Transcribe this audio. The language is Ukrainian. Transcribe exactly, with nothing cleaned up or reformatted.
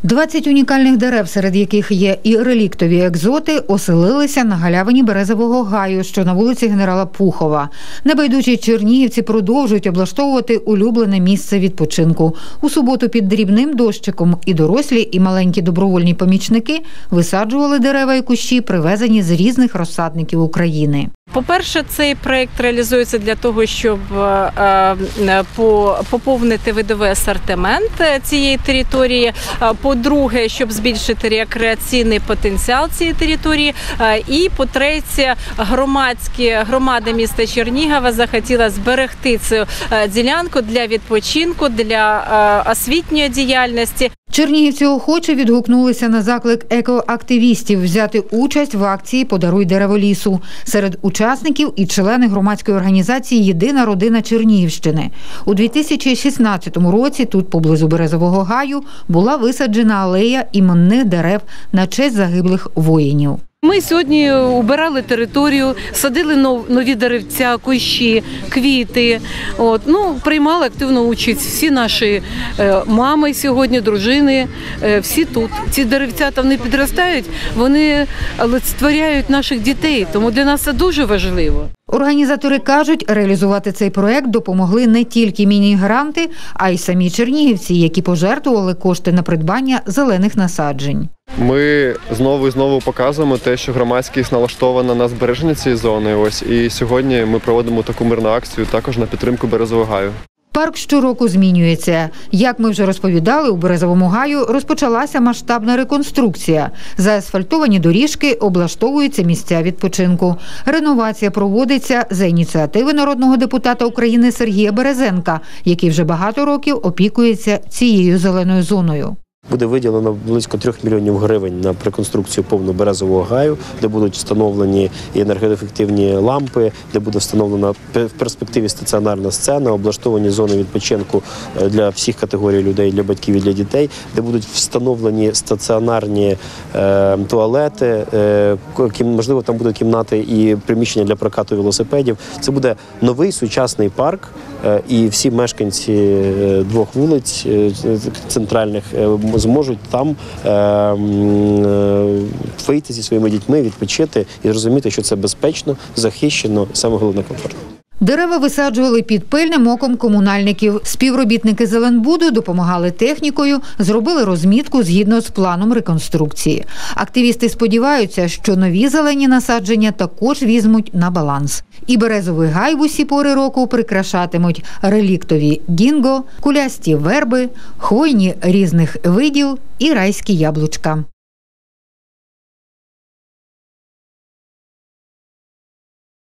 двадцять унікальних дерев, серед яких є і реліктові екзоти, оселилися на галявині Березового гаю, що на вулиці Генерала Пухова. Небайдужі чернігівці продовжують облаштовувати улюблене місце відпочинку. У суботу під дрібним дощиком і дорослі, і маленькі добровольні помічники висаджували дерева і кущі, привезені з різних розсадників України. По-перше, цей проєкт реалізується для того, щоб поповнити видовий асортимент цієї території. По-друге, щоб збільшити рекреаційний потенціал цієї території. І, по-третє, громадські громади міста Чернігова захотіла зберегти цю ділянку для відпочинку, для освітньої діяльності. Чернігівці охоче відгукнулися на заклик екоактивістів взяти участь в акції «Подаруй дерево лісу». Серед учасників і члени громадської організації «Єдина родина Чернігівщини». У дві тисячі шістнадцятому році тут, поблизу Березового гаю, була висаджена алея іменних дерев на честь загиблих воїнів. Ми сьогодні убирали територію, садили нові деревця, кущі, квіти. От, ну, приймали активну участь всі наші мами сьогодні, дружини, всі тут. Ці деревця там не підростають, вони олицетворяють наших дітей, тому для нас це дуже важливо. Організатори кажуть, реалізувати цей проект допомогли не тільки міні-гранти, а й самі чернігівці, які пожертвували кошти на придбання зелених насаджень. Ми знову і знову показуємо те, що громадськість налаштована на збереження цієї зони. Ось і сьогодні ми проводимо таку мирну акцію також на підтримку Березового гаю. Парк щороку змінюється. Як ми вже розповідали, у Березовому гаю розпочалася масштабна реконструкція. Заасфальтовані доріжки, облаштовуються місця відпочинку. Реновація проводиться за ініціативи народного депутата України Сергія Березенка, який вже багато років опікується цією зеленою зоною. Буде виділено близько трьох мільйонів гривень на реконструкцію повного Березового гаю, де будуть встановлені і енергоефективні лампи, де буде встановлена в перспективі стаціонарна сцена, облаштовані зони відпочинку для всіх категорій людей, для батьків і для дітей, де будуть встановлені стаціонарні е, туалети, е, можливо, там будуть кімнати і приміщення для прокату велосипедів. Це буде новий сучасний парк, е, і всі мешканці двох вулиць е, центральних е, зможуть там е, е, вийти зі своїми дітьми, відпочити і зрозуміти, що це безпечно, захищено, саме головне комфортно. Дерева висаджували під пильним оком комунальників. Співробітники Зеленбуду допомагали технікою, зробили розмітку згідно з планом реконструкції. Активісти сподіваються, що нові зелені насадження також візьмуть на баланс. І Березовий гай в усі пори року прикрашатимуть реліктові гінго, кулясті верби, хвойні різних видів і райські яблучка.